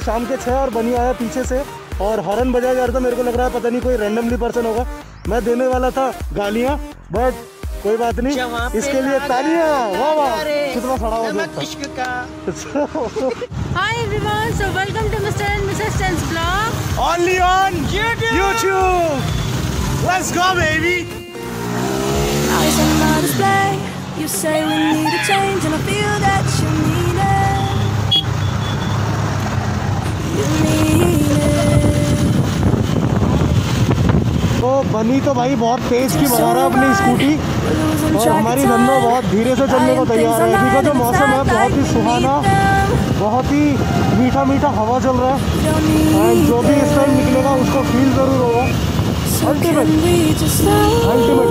शाम के 6 और बनी आया पीछे से और हॉर्न बजाया जा रहा था। मेरे को लग रहा है पता नहीं कोई रैंडमली पर्सन होगा। मैं देने वाला था गालियाँ, बट कोई बात नहीं, इसके लिए तालियां। वाह वाह, कितना खड़ा हो गया। Hi everyone, so welcome to mister and missus tense blog only on YouTube. Let's go baby. Eyes on my display. You say we need a change and I feel that you need it. You need it. तो बनी तो भाई बहुत तेज की बना रहा है अपनी स्कूटी और हमारी धन्नो बहुत धीरे से चलने को तैयार है। अभी का जो मौसम है बहुत ही सुहाना, बहुत ही मीठा मीठा हवा चल रहा है एंड जो भी इस टाइम निकलेगा उसको फील जरूर होगा। Ultimate ultimate.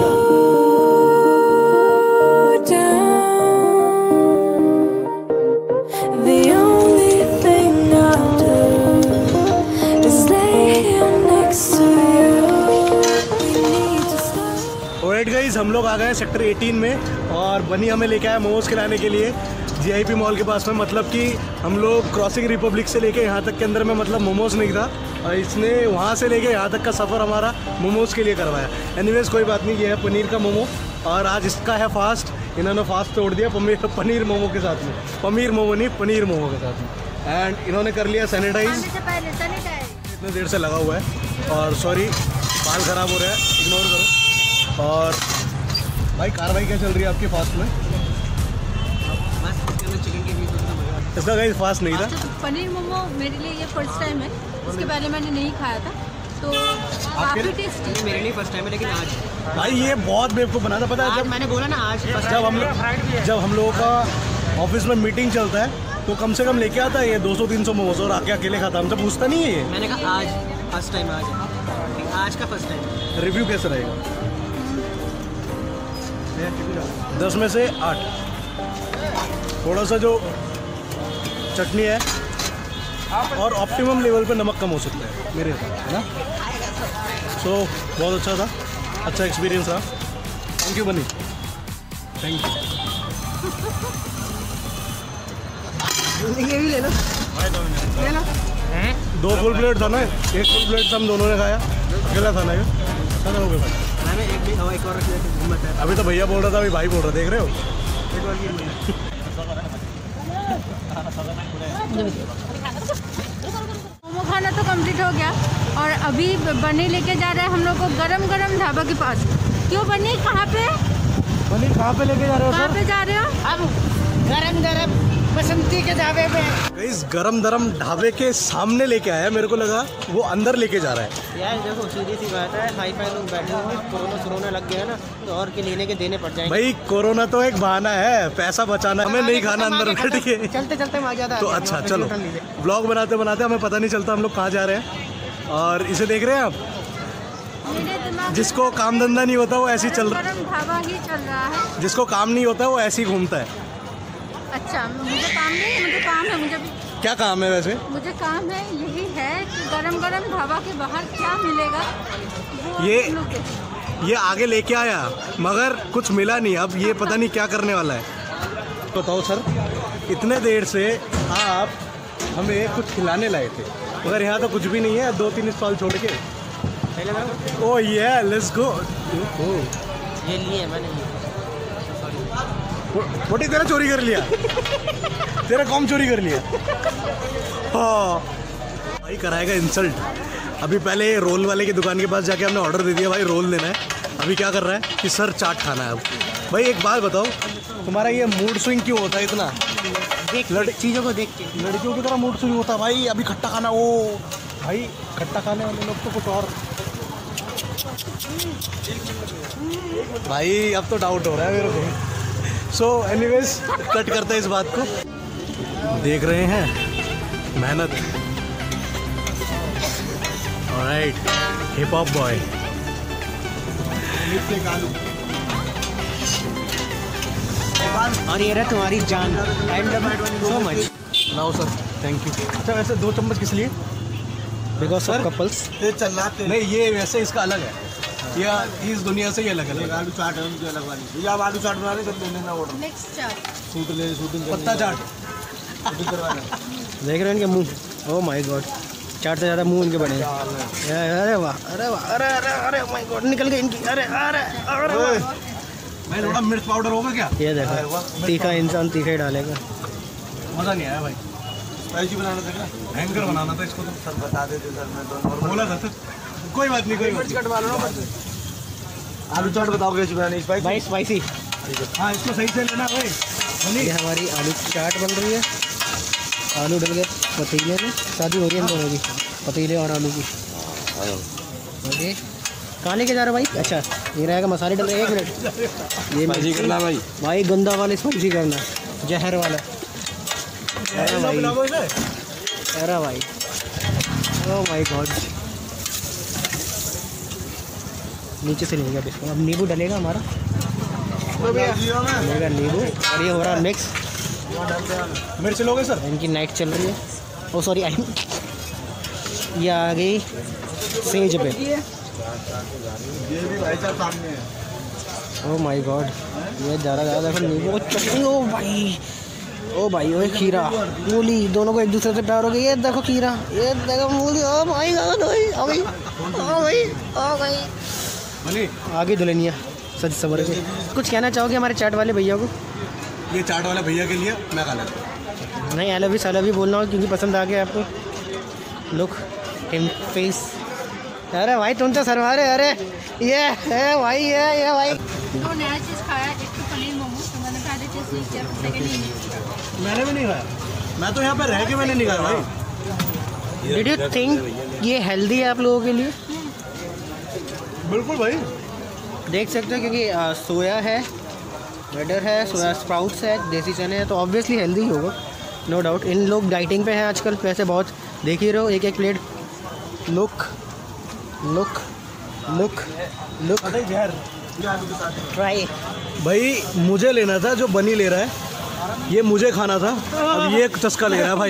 गाइस हम लोग आ गए सेक्टर 18 में और बनी हमें लेके आया मोमोज खिलाने के लिए जीआईपी मॉल के पास में। मतलब कि हम लोग क्रॉसिंग रिपब्लिक से लेके यहाँ तक के अंदर में मतलब मोमोज नहीं था और इसने वहाँ से लेके यहाँ तक का सफ़र हमारा मोमोज के लिए करवाया। एनीवेज कोई बात नहीं, ये है पनीर का मोमो और आज इसका है फास्ट। इन्होंने फास्ट तोड़ दिया पनीर मोमो के साथ में, पनीर मोमो नहीं पनीर मोमो के साथ में। एंड इन्होंने कर लिया सैनिटाइज, इतने देर से लगा हुआ है और सॉरी बाल ख़राब हो रहा है, इग्नोर करो। और भाई कार्रवाई क्या चल रही है आपके फास्ट में? इसका गाइस फास्ट नहीं था। पनीर मोमो मेरे लिए ये फर्स्ट टाइम है, इसके पहले मैंने नहीं खाया था तो काफी टेस्टी। मेरे लिए फर्स्ट टाइम है लेकिन आज भाई ये बहुत बेवकूफ़ बना था। पता है जब मैंने बोला ना आज जब हम लोगों का ऑफिस में मीटिंग चलता है तो कम से कम लेके आता है ये 200-300 मोमोज और आके अकेले खाता, हमसे पूछता नहीं है ये। मैंने कहा आज फर्स्ट टाइम, आज का फर्स्ट टाइम। रिव्यू कैसा रहेगा? 10 में से 8। थोड़ा सा जो चटनी है और ऑप्टिमम लेवल पे नमक कम हो सकता है मेरे हिसाब से, है ना? सो बहुत अच्छा था, अच्छा एक्सपीरियंस रहा। थैंक यू बनी, थैंक यू। ये भी ले लो, ले लो। 2 फुल प्लेट था ना, 1 फुल प्लेट हम दोनों ने खाया, अकेला था ना ये खाना हो गया। एक और अभी तो भैया बोल रहा था, अभी भाई बोल रहा, देख रहे हो? मोमो खाना तो कंप्लीट हो गया और अभी बनी लेके जा रहे हैं हम लोग को गरम गरम ढाबा के पास। क्यों बनी, कहाँ पे? बनी कहाँ पे लेके जा रहे हो? कहाँ पे जा रहे हो? हम गरम गरम बसंती के ढाबे पे। इस गरम गरम ढाबे के सामने लेके आया, मेरे को लगा वो अंदर लेके जा रहा है। यार देखो सीधी सी बात है, हाई फाई लोग बैठे होंगे, कोरोना लग गया ना तो और के लेने के देने पड़ जाएंगे। भाई कोरोना तो एक बहाना है, पैसा बचाना, हमें नहीं खाना अंदर बैठ के। चलते चलते आ जाता है तो अच्छा चलो, ब्लॉग बनाते बनाते हमें पता नहीं चलता हम लोग कहाँ जा रहे हैं। और इसे देख रहे हैं आप, जिसको काम धंधा नहीं होता वो ऐसे ही चल रहा है, ढाबा ही चल रहा है। जिसको काम नहीं होता वो ऐसे ही घूमता है। अच्छा मुझे काम नहीं, मुझे काम है। मुझे भी क्या काम है वैसे? मुझे काम है, यही है कि गरम गरम ढाबा के बाहर क्या मिलेगा वो ये आगे लेके आया मगर कुछ मिला नहीं। अब ये पता नहीं क्या करने वाला है। बताओ सर, इतने देर से आप हमें कुछ खिलाने लाए थे मगर यहाँ तो कुछ भी नहीं है, 2-3 स्टॉल छोड़ के। ओह ये लेट्स गो। ये लिए मैंने छोटी तेरा चोरी कर लिया, तेरा कॉम चोरी कर लिया। हाँ भाई कराएगा इंसल्ट। अभी पहले रोल वाले की दुकान के पास जाके हमने ऑर्डर दे दिया, भाई रोल लेना है। अभी क्या कर रहा है कि सर चाट खाना है। अब भाई एक बात बताओ, तुम्हारा ये मूड स्विंग क्यों होता है इतना? चीज़ों को देख के लड़कियों की तरह मूड स्विंग होता है भाई। अभी खट्टा खाना, वो भाई खट्टा खाने वाले लोग तो कुछ और। भाई अब तो डाउट हो रहा है मेरे को। सो एनीवेज कट करते हैं इस बात को। देख रहे हैं मेहनत। Alright, hip hop boy. और ये रहा तुम्हारी जान। So much. Now sir, thank you. अच्छा वैसे 2 चम्मच किस लिए? Because of couples. नहीं ये वैसे इसका अलग है, या इस दुनिया से ये अलग है। आलू चाट है उनकी अलग वाली। भैया आप आलू चाट बना रहे, सब लेने ऑर्डर। नेक्स्ट चाट, शूटिंग पत्ता चाट। शूटिंग करवाना। देख रहे हैं इनके मुंह। ओह माय गॉड, चाट से ज़्यादा मुंह उनके बने हैं। अरे वाह, अरे वाह, अरे अरे अरे माय गॉड, निकल गई इनकी। अरे अरे अरे भाई थोड़ा मिर्च पाउडर होगा क्या? ये देखो, तीखा इंसान तीखा ही डालेगा। मज़ा नहीं आया भाई। स्पाइसी बनाना था क्या? भयंकर बनाना था इसको तो। सर बता देते सर, मैं तो नॉर्मल बोला था सर। कोई बात नहीं, कोई बात नहीं। कटवा लो ना बस। आलू चाट बताओ कैसी बनानी? स्पाइसी भाई स्पाइसी। हाँ इसको सही से लेना भाई। ये हमारी आलू चाट बन रही है। आलू डल गए पतीले में, शादी हो रही है इन दोनों की, पतीले और आलू की। ओके, कहाँ लेके जा रहे हो भाई? अच्छा ये रहेगा, मसाले डल रहे हैं। 1 मिनट, ये स्पाइसी करना भाई। भाई गंदा वाला स्पाइसी करना, जहर वाला। अरे भाई, अरे भाई, ओह माय गॉड। नीचे से लेंगे अब इसको। अब नींबू डलेगा हमारा, डलेगा नींबू। और ये हो रहा है मिक्स। मिर्च लोगे सर? इनकी नाइट चल रही है। ओ सॉरी, ये आ गई सेज पे। ये भी भाई साहब सामने है। ओह माय गॉड, ये ज़्यादा देखो नींबू को चटनी। ओ भाई, ओ भाई, ओ खीरा मूली दोनों को एक दूसरे से प्यार हो गई। ये देखो खीरा, ये देखो मूली। ओ माय गॉड, आ गई, आ गई, आ गई। बनी आगे दुल्हनिया सच सबर के। कुछ कहना चाहोगे हमारे चाट वाले भैया को? ये चाट वाला भैया के लिए मैं खा लेता हूँ। नहीं, आई लव यू साला भी बोलना हो क्योंकि पसंद आ गया आपको। Look in face. अरे भाई तुम तो सरवा रहे। अरे ये है भाई, ये भाई। तो नया चीज़ खाया, एक तो पनीर मोमोज, तो मैंने पहले चीज़ नहीं किया, सेकंड ही नहीं। मैंने भी नहीं खाया, मैं तो यहाँ पर रह के मैंने नहीं खाया भाई। डिड यू थिंक ये हेल्दी है आप लोगों के लिए? बिल्कुल भाई। देख सकते हो क्योंकि सोया है, वेडर है, सोया स्प्राउट्स है, देसी चने हैं, तो ऑब्वियसली हेल्दी ही होगा, नो डाउट। इन लोग डाइटिंग पे हैं आजकल, पैसे बहुत देख ही रहे हो, एक एक plate. Look look look look, try. भाई मुझे लेना था जो बनी ले रहा है, ये मुझे खाना था, अब ये चस्का ले रहा है भाई।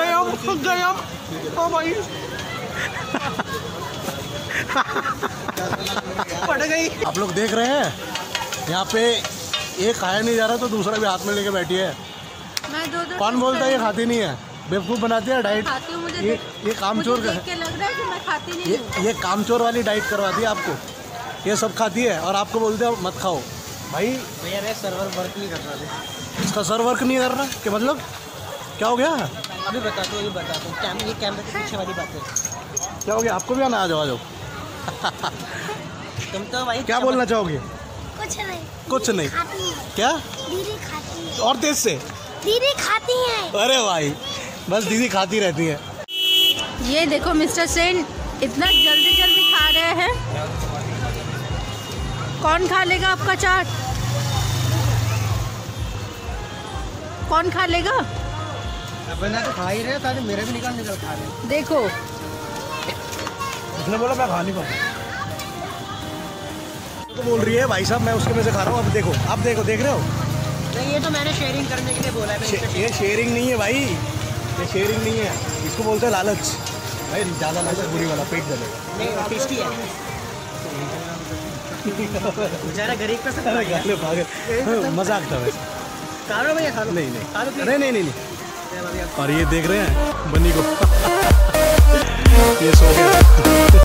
पड़ गई। आप लोग देख रहे हैं यहाँ पे एक खाया नहीं जा रहा तो दूसरा भी हाथ में लेके बैठी है। मैं दो कौन बोलता है ये खाती नहीं है? बेवकूफ़ बनाती है डाइट। खाती हूँ, मुझे ये कामचोर देख के लग रहा है कि मैं खाती नहीं हूँ। ये कामचोर वाली डाइट करवाती है आपको। ये सब खाती है और आपको बोलते हैं मत खाओ भाई। भैया मैं सर्वर वर्क नहीं कर रहा था। इसका सर वर्क नहीं कर रहा कि मतलब क्या हो गया? अभी बताता हूँ, ये कैमरे के पीछे वाली बात है। क्या हो गया? आपको भी आना, आ जाओ आ जाओ। तुम तो भाई क्या बोलना चाहोगे? कुछ नहीं, कुछ नहीं। खाती है, क्या? दीदी खाती है, और तेज से? दीदी खाती है। अरे भाई बस दीदी खाती रहती है। ये देखो मिस्टर सेन इतना जल्दी जल्दी खा रहे हैं। कौन खा लेगा आपका चाट? कौन खा लेगा? बना तो खा ही रहे, सारे मेरे भी निकल खा रहे। देखो उसने बोला मैं खा नहीं पाऊँ तो बोल रही है भाई साहब मैं उसके में से खा रहा हूँ। अब देखो, आप देखो, देख रहे हो? नहीं, ये तो मैंने शेयरिंग करने के लिए बोला है। ये शेयरिंग नहीं है भाई, ये शेयरिंग नहीं है, इसको बोलते हैं लालच। भाई ज़्यादा लालच बुरी वाला, पेट जलेगा। नहीं, टेस्टी है। बेचारा गरीब का सब मजाक था वैसे। खा लो भैया, खा लो। नहीं खा लो, नहीं नहीं नहीं नहीं। और ये देख रहे हैं बन्नी को, ये सो गया।